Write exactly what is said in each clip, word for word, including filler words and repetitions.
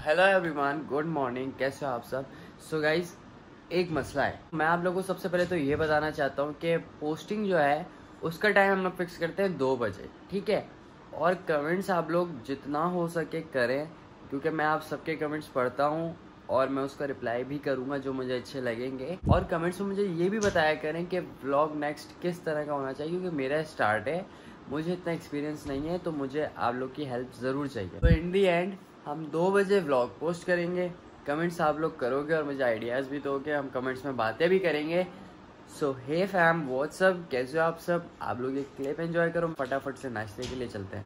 Hello everyone, good morning. कैसे हो आप सब? सो गाइज, एक मसला है। मैं आप लोगों को सबसे पहले तो ये बताना चाहता हूँ कि पोस्टिंग जो है उसका टाइम हम लोग फिक्स करते हैं दो बजे, ठीक है। और कमेंट्स आप लोग जितना हो सके करें, क्योंकि मैं आप सबके कमेंट्स पढ़ता हूँ और मैं उसका रिप्लाई भी करूँगा जो मुझे अच्छे लगेंगे। और कमेंट्स में मुझे ये भी बताया करें कि व्लॉग नेक्स्ट किस तरह का होना चाहिए, क्योंकि मेरा स्टार्ट है, मुझे इतना एक्सपीरियंस नहीं है, तो मुझे आप लोग की हेल्प ज़रूर चाहिए। तो इन दी एंड हम दो बजे व्लॉग पोस्ट करेंगे, कमेंट्स आप लोग करोगे और मुझे आइडियाज़ भी दोगे, हम कमेंट्स में बातें भी करेंगे। सो हे फैम, व्हाट्सअप, कैसे हो आप सब? आप लोग एक क्लिप एंजॉय करो, फटाफट से नाश्ते के लिए चलते हैं।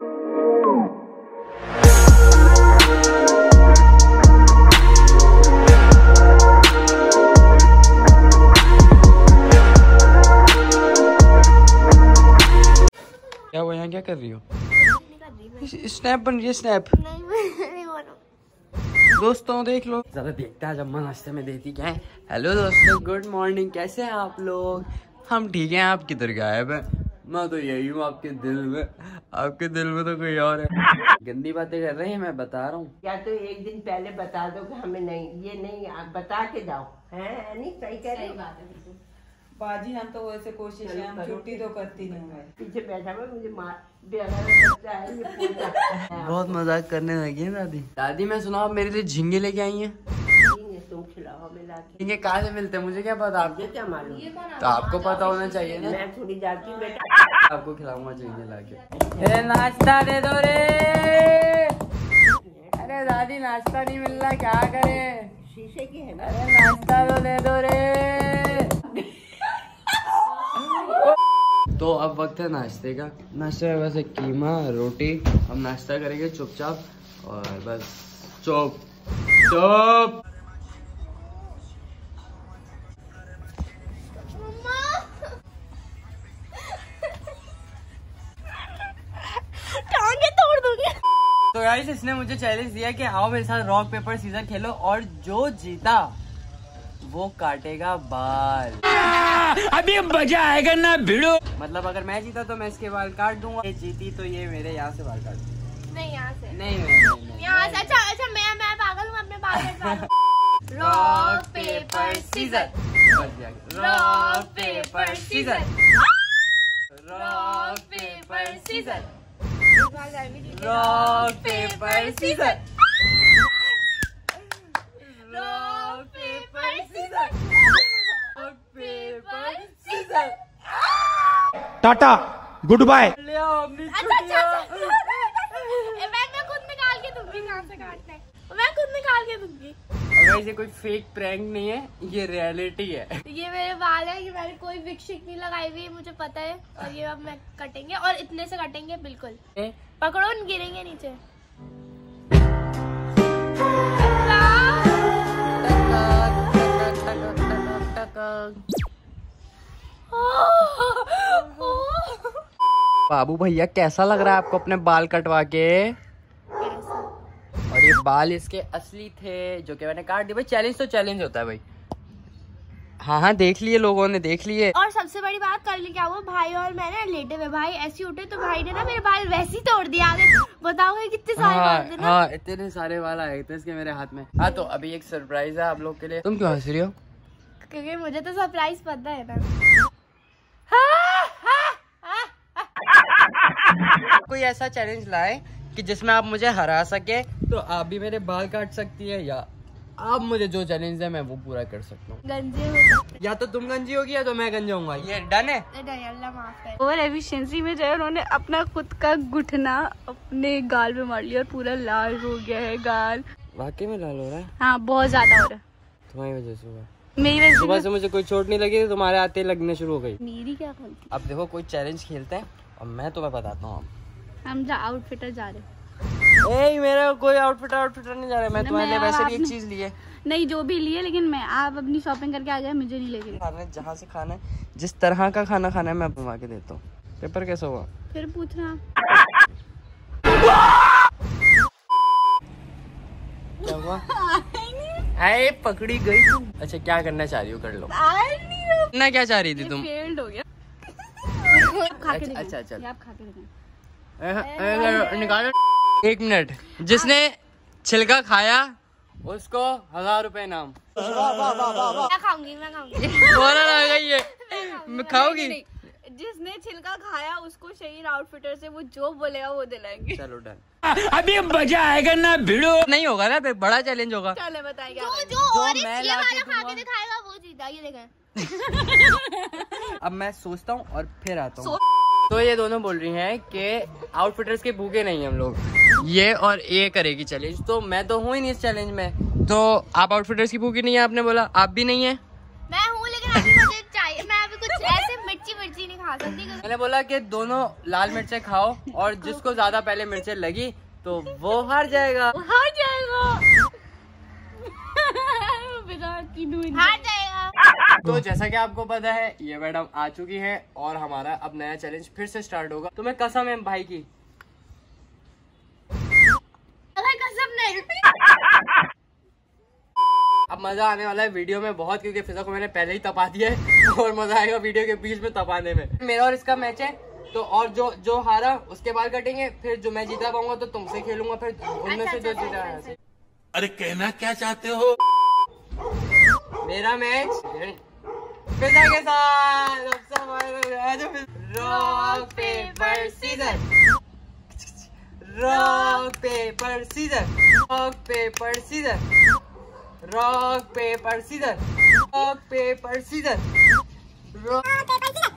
क्या वो यहाँ क्या कर रही हो? स्नैप बन रही है, स्नैप। नहीं, नहीं दोस्तों देख लो, जरा देखते हैं आज अम्मा नाश्ते में देती क्या है। हेलो दोस्तों, गुड मॉर्निंग, कैसे हैं आप लोग? हम ठीक हैं, आप किधर गायब है? मैं तो यही हूँ आपके दिल में, आपके दिल में तो कोई और है। गंदी बातें कर रहे हैं, मैं बता रहा हूँ। या तो एक दिन पहले बता दो कि हमें नहीं, ये नहीं, आप बता के जाओ। है नहीं? सही कह रही बात है बिल्कुल बाजी। हम तो वैसे कोशिश है, हम छुट्टी तो करती नहीं है। पीछे बैठा हुआ मुझे मार बच्चा है ये पूछा। बहुत मजाक करने लगी है दादी। दादी मैं सुना आप मेरे लिए झींगे लेके आई हैं। तुम खिलाओ हमें लाके। झींगे कहाँ से मिलते हैं मुझे क्या पता, आपको क्या मालूम? तो आपको पता होना चाहिए ना। मैं थोड़ी जाती हूँ बेटा, आपको खिलाऊंगा झींगे लाके। नाश्ता दे दो रे। अरे दादी नाश्ता नहीं मिल रहा, क्या करें? शीशे की है ना। अरे नाश्ता तो दे दो रे। तो अब वक्त है नाश्ते का। नाश्ते में बस एक कीमा रोटी, हम नाश्ता करेंगे चुपचाप और बस चुप चुप। टांगे तोड़ दूंगी। तो गाइस, इसने मुझे चैलेंज दिया कि आओ मेरे साथ रॉक पेपर सीजर खेलो और जो जीता वो काटेगा बाल। अभी मजा आएगा ना भिड़ो। मतलब अगर मैं जीता तो मैं इसके बाल काट दूंगा, ये जीती तो ये मेरे यहाँ से बाल काट दूंगा। नहीं यहाँ से नहीं नहीं नहीं यहाँ से। अच्छा अच्छा, मैं मैं पागल हूँ, अपने बाल कटवा लूं। Rock paper scissor, rock paper scissor, rock paper scissor, rock paper scissor, rock paper scissor, rock paper scissor. Tata, good bye. अच्छा अच्छा अच्छा, मैं मैं खुद निकाल के दूंगी कहाँ से काटना है, मैं खुद निकाल के दूंगी। अगर ये कोई फेक प्रैंक नहीं है, ये रियलिटी है। ये मेरे बाल है, ये मैंने कोई विक शिक नहीं लगाई हुई, मुझे पता है। और ये अब मैं कटेंगे और इतने से कटेंगे बिल्कुल। ए? पकड़ो, गिरेंगे नीचे। बाबू भैया, कैसा लग रहा है आपको अपने बाल कटवा के? और ये बाल इसके असली थे जो कि मैंने काट दिए। भाई चैलेंज तो चैलेंज होता है भाई। हाँ हाँ, देख लिए लोगों ने, देख लिए। और सबसे बड़ी बात, कर ली क्या हुआ, भाई और मैंने लेटे हुए, भाई ऐसे उठे तो भाई ने ना मेरे बाल वैसे ही तोड़ दिया। आगे बताओ कितने सारे बाल थे ना। हाँ, इतने सारे बाल आए थे इसके मेरे हाथ में। हाँ, तो अभी एक सरप्राइज है आप लोग के लिए। तुम क्यों हंस रही हो? क्योंकि मुझे तो सरप्राइज पता है ना। कोई ऐसा चैलेंज लाए कि जिसमें आप मुझे हरा सके, तो आप भी मेरे बाल काट सकती है, या आप मुझे जो चैलेंज है मैं वो पूरा कर सकता हूँ। गंजे हो सकते, या तो तुम गंजी होगी या तो मैं गंजा होऊंगा। ये डन है। अल्लाह माफ करे। ओवर एफिशिएंसी में जो है उन्होंने अपना खुद का घुटना अपने गाल पे मार लिया और पूरा लाल हो गया है गाल। वाकई में लाल हो रहा है? हाँ, बहुत ज्यादा हो रहा है तुम्हारी वजह से हुआ। मेरी वजह सुबह से मुझे कोई चोट नहीं लगी, तुम्हारे आते लगने शुरू हो गई। मेरी क्या गलती? अब देखो, कोई चैलेंज खेलते हैं और मैं तुम्हें बताता हूँ। हम जा आउटफिटर जा रहे। ए, मेरा कोई आउटफिट आउटफिटर नहीं जा रहा है। मैं तुम्हारे लिए वैसे भी एक चीज ली है। नहीं, जो भी लिए, लेकिन मैं आप अपनी शॉपिंग करके आ गए, मुझे नहीं लेके। खाना जहाँ से खाना है, जिस तरह का खाना खाना है, मैं बनवा के देता हूँ। पेपर कैसा हुआ? फिर पूछना क्या हुआ? अरे पकड़ी गई तू। अच्छा, क्या करना चाह रही हो? कर लो ना। क्या चाह रही थी तुम? फेल्ड हो गया। अच्छा अच्छा अच्छा, आप खा के दिखाएं। निकालो। एक मिनट, जिसने छिलका खाया उसको हजार रुपए इनाम। मैं खाऊंगी मैं खाऊंगी बोला ना ये मैं खाऊंगी। जिसने छिलका खाया उसको शहीद आउटफिटर से वो जो बोलेगा वो दिलाएंगे। चलो डन। अभी मजा आएगा ना भिड़ो। नहीं होगा ना, बड़ा चैलेंज होगा। चले बताइए जो जो जो ऑरेंज मैं ये ला के वाला खा दूंगा। के दिखाएगा वो जीता। ये देखें। अब मैं सोचता हूँ और फिर आता हूँ। तो ये दोनों बोल रही हैं कि आउटफिटर्स के भूखे नहीं हम लोग, ये और ये करेगी चैलेंज। तो मैं तो हूँ ही नहीं इस चैलेंज में। तो आप आउटफिटर्स की भूखी नहीं है, आपने बोला। आप भी नहीं है? मैं हूँ लेकिन अभी मुझे चाहिए। मैं अभी कुछ ऐसे मिर्ची मिर्ची नहीं खा सकती। मैंने बोला कि दोनों लाल मिर्चें खाओ और जिसको ज्यादा पहले मिर्चें लगी तो वो हार जाएगा। हार जाएगा हार जाएगा। तो जैसा कि आपको पता है ये मैडम आ चुकी है और हमारा अब नया चैलेंज फिर से स्टार्ट होगा। तुम्हें कसम है भाई की। कसम नहीं। अब मजा आने वाला है वीडियो में बहुत, क्योंकि फिजा को मैंने पहले ही तपा दिया है और मजा आएगा वीडियो के बीच में तपाने में। मेरा और इसका मैच है तो और जो जो हारा उसके बाल कटेंगे, फिर जो मैं जीता पाऊंगा तो तुमसे खेलूंगा, फिर उनमें से जो जीता है। अरे कहना क्या चाहते हो? मेरा मैच फिजा के साथ। Rock paper scissor, rock paper scissor, rock paper scissor, rock paper scissor, rock paper scissor, rock paper scissor.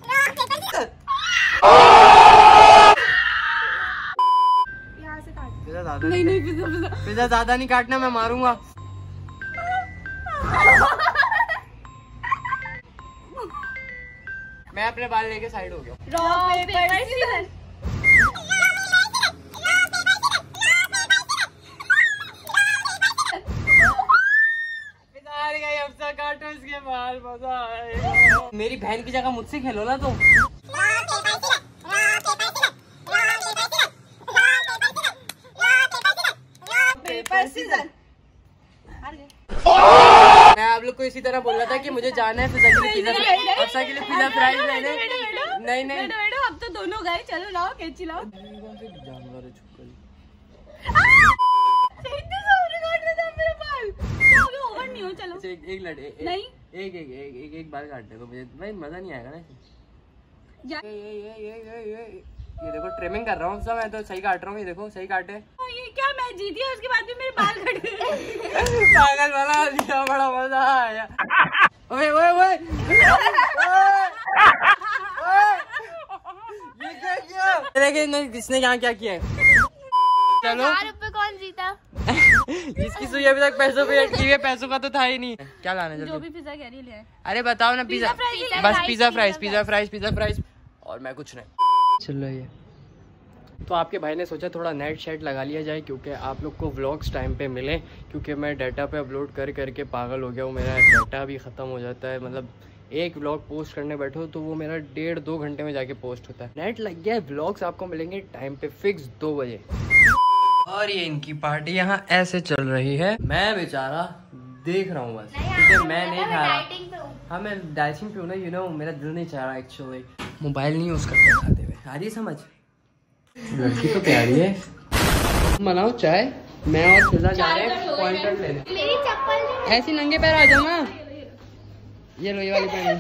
यहाँ से काट। पिज़्ज़ा ज़्यादा नहीं नहीं पिज़्ज़ा पिज़्ज़ा पिज़्ज़ा ज़्यादा नहीं काटना, मैं मारूंगा। मैं अपने बाल लेके साइड हो गया। Rock paper scissor. काटो इसके बाल, मजा आएगा। मेरी बहन की जगह मुझसे खेलो ना तुम। Paper scissor. मैं आप लोग को इसी तरह बोल रहा था कि मुझे जाना है फिजा के लिए पिज़्ज़ा अफसा के लिए पिज़्ज़ा फ्राइज लेने। नहीं नहीं अब तो दोनों गए। चलो लाओ कैची लाओ। जानवर है छुपकर। ओवर नहीं हो। चलो एक एक लड़े एक, नहीं। एक एक एक एक एक बार काटने तो मुझे भाई मजा नहीं आएगा ना। जा- ये ये ये ये ये ये ये देखो ट्रिमिंग कर रहा हूँ सब, मैं तो सही काट रहा हूँ। ये देखो सही काटे। ये क्या मैं जीती है उसके बाद भी मेरे बाल कट गए। पागल वाला लिया, बड़ा मजा आया। ओए ओए ओए ये क्या किया? लेकिन किसने यहाँ क्या किया है? चलो हजार रुपए कौन जीता? इसकी सुई अभी तक पैसों पे अटकी हुई है, पैसों का तो था ही नहीं। क्या लाना है जो जल्दी? भी पिज़्ज़ा कह रही है। अरे बताओ ना। पिज़्ज़ा पिज़्ज़ा बस fries, pizza fries, pizza pizza fries, pizza fries और मैं कुछ नहीं। चल रही है तो आपके भाई ने सोचा थोड़ा नेट शेट लगा लिया जाए, क्योंकि आप लोग को व्लॉग्स टाइम पे मिले, क्योंकि मैं डाटा पे अपलोड कर करके पागल हो गया हूँ। मेरा डाटा भी ख़त्म हो जाता है, मतलब एक व्लॉग पोस्ट करने बैठो तो वो मेरा डेढ़ दो घंटे में जाके पोस्ट होता है। नेट लग गया है, व्लॉग्स आपको मिलेंगे टाइम पे फिक्स दो बजे। और ये इनकी पार्टी यहाँ ऐसे चल रही है। मैं बेचारा देख रहा हूँ बस, क्योंकि मैं नहीं खा रहा। हाँ मैं डाइटिंग पे हूँ ना, यू नो मेरा दिल नहीं चाह रहा एक्चुअली। मोबाइल नहीं यूज करते खाते हुए, आ रही समझ? लड़की तो प्यारी है। बनाओ चाय, मैं और फिजा जा रहे हैं पॉइंटर लेने। मेरी चप्पल ऐसी नंगे पैर आ जाओ ना। ये लो ये वाली पहनी।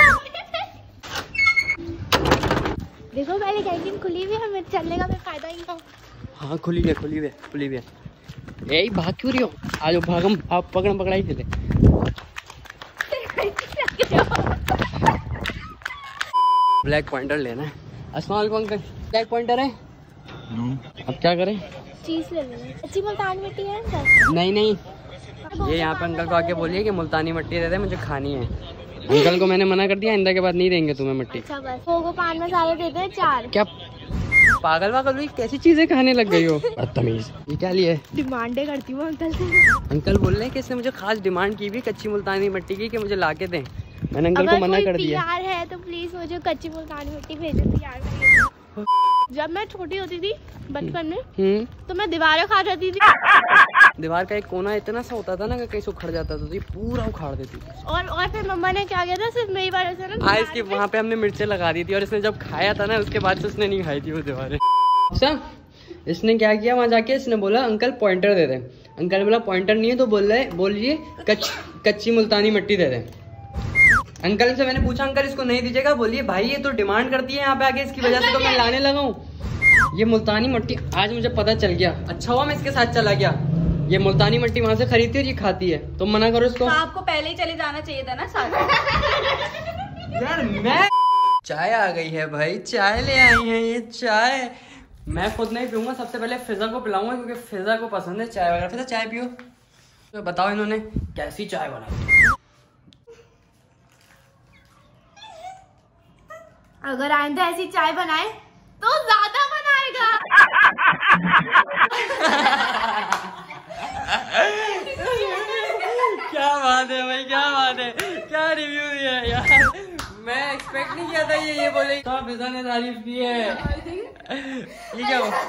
देखो पहले कैंटीन खुली हुई है, मेरे चलने का फिर फायदा ही है। हाँ खुली है खुली है खुली है। यही भाग क्यों रही हो? आज भागम आप पकड़म पकड़ाई खेले। ब्लैक पॉइंटर लेना है। अस्सलाम वालेकुम अंकल, ब्लैक पॉइंटर है। अब क्या करें? चीज ले लेना। अच्छी मुल्तान मिट्टी है अंकल? नहीं नहीं, ये यहाँ पे अंकल को आके बोलिए कि मुल्तानी मिट्टी दे दे, मुझे खानी है। अंकल को मैंने मना कर दिया, इंदा के बाद नहीं देंगे तुम्हें मिट्टी। अच्छा बस फोगो पान मसाले देते हैं चार। क्या पागल वागल हुई, कैसी चीजें खाने लग गई हो? बदतमीज। ये क्या लिए? डिमांडे करती हूँ अंकल से। अंकल बोल रहे हैं कि इसने मुझे खास डिमांड की भी कच्ची मुल्तानी मिट्टी की कि मुझे ला के दें। मैंने अंकल को मना कर दिया। यार है तो प्लीज मुझे कच्ची मुल्तानी मिट्टी भेजो यार। जब मैं छोटी होती थी बचपन में, हम्म तो मैं दीवारें खा जाती थी। दीवार का एक कोना इतना सा होता था ना कि कहीं से उखड़ जाता था तो ये पूरा उखाड़ देती थी। और और फिर मम्मा ने क्या किया था, सिर्फ मेरी वजह से ना हाँ इसकी वहाँ पे हमने मिर्चें लगा दी थी, और इसने जब खाया था ना उसके बाद से उसने नहीं खाई थी वो दीवारें। अच्छा इसने क्या किया, वहाँ जाके इसने बोला अंकल पॉइंटर दे दे। अंकल बोला पॉइंटर नहीं है तो बोल रहे बोलिए कच, कच्ची मुल्तानी मिट्टी दे दे। अंकल से मैंने पूछा अंकल इसको नहीं दीजिएगा, बोलिए भाई ये तो डिमांड करती है यहाँ पे आके, इसकी वजह से तो मैं लाने लगा हूँ। ये मुल्तानी मिट्टी आज मुझे पता चल गया, अच्छा हुआ मैं इसके साथ चला गया। ये मुल्तानी मिट्टी वहाँ से खरीदती है और ये खाती है, तुम मना करो इसको। तो आपको पहले ही चले जाना चाहिए था ना साथ। यार मैं चाय आ गई है भाई, चाय ले आई है ये चाय। मैं खुद नहीं पीऊंगा, सबसे पहले फिजा को पिलाऊंगा क्योंकि फिजा को पसंद है चाय वगैरह। फिजा चाय पियो। तो बताओ इन्होंने कैसी चाय बनाई। अगर आइंदा ऐसी चाय बनाए तो ज्यादा बनाएगा। क्या बात है भाई, क्या बात है, क्या रिव्यू दिया है यार। मैं एक्सपेक्ट नहीं किया था ये ये बोले। तो फिजा ने तारीफ की है। ये क्या हुआ?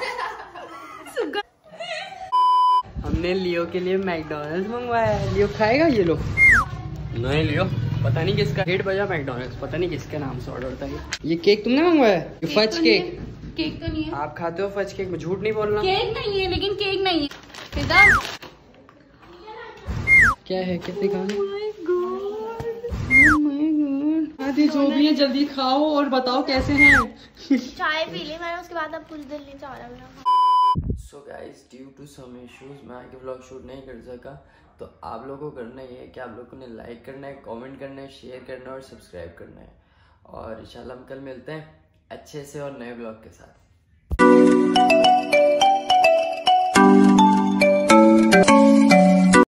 हमने लियो के लिए मैकडॉनल्ड्स मंगवाया है। लियो खाएगा ये लोग? नहीं लियो पता नहीं किसका, डेढ़ बजा मैकडॉनल्ड्स, पता नहीं किसके नाम से ऑर्डर था ये। ये केक तुमने मंगवाया है? ये फज केक। केक तो नहीं है। आप खाते हो फज केक? झूठ नहीं बोलना। केक नहीं है, लेकिन केक नहीं है। फिजा क्या है, कैसे खाना? आदि जो भी है जल्दी खाओ और बताओ कैसे हैं। चाय पी ली मैंने, उसके बाद अब कुछ दिल नहीं चाह रहा मेरा। So guys due to some issues मैं आगे व्लॉग शूट नहीं कर सका, तो आप लोगों को करना ये है कि आप लोगों ने लाइक करना है, कमेंट करना है, शेयर करना है और सब्सक्राइब करना है। और इंशाल्लाह हम कल मिलते हैं अच्छे से और नए व्लॉग के साथ।